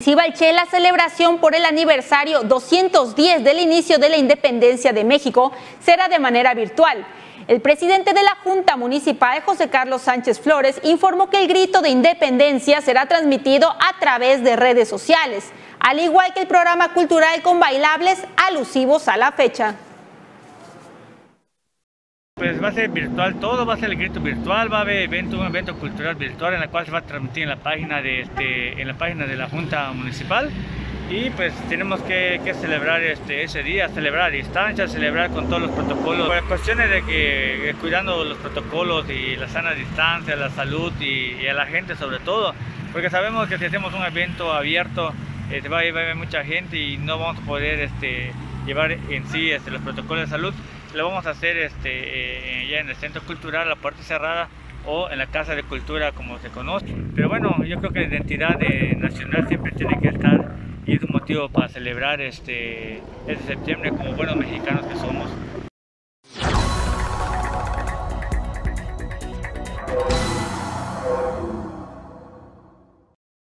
Cibalché, la celebración por el aniversario 210 del inicio de la independencia de México será de manera virtual. El presidente de la Junta Municipal, José Carlos Sánchez Flores, informó que el grito de independencia será transmitido a través de redes sociales, al igual que el programa cultural con bailables alusivos a la fecha. Pues va a ser virtual todo, va a ser el grito virtual, va a haber un evento cultural virtual en el cual se va a transmitir en la página de la Junta Municipal, y pues tenemos que celebrar ese día, celebrar a distancia, celebrar con todos los protocolos. Por cuestiones de que cuidando los protocolos y la sana distancia, la salud y a la gente sobre todo, porque sabemos que si hacemos un evento abierto va a haber mucha gente y no vamos a poder llevar en sí los protocolos de salud. Lo vamos a hacer ya en el centro cultural, la puerta cerrada, o en la casa de cultura como se conoce. Pero bueno, yo creo que la identidad nacional siempre tiene que estar, y es un motivo para celebrar este septiembre como buenos mexicanos que somos.